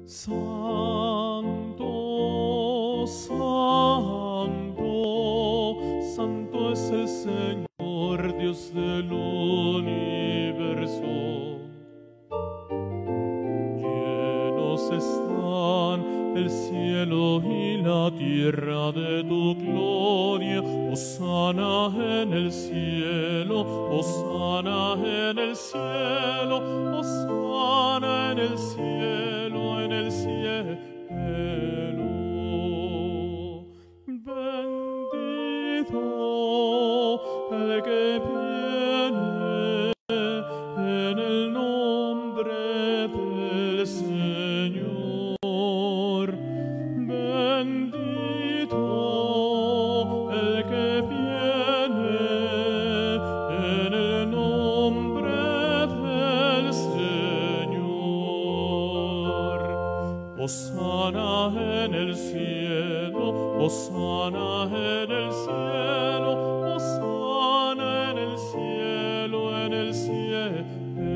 Santo, santo, santo es el Señor, Dios del universo. Llenos están el cielo y la tierra de tu gloria. Hosana en el cielo, hosana en el cielo, hosana en el cielo, en el cielo. Bendito el que viene en el nombre del Señor. Bendito el que viene en el nombre del Señor. Hosana en el cielo, hosana en el cielo, hosana en el cielo, en el cielo.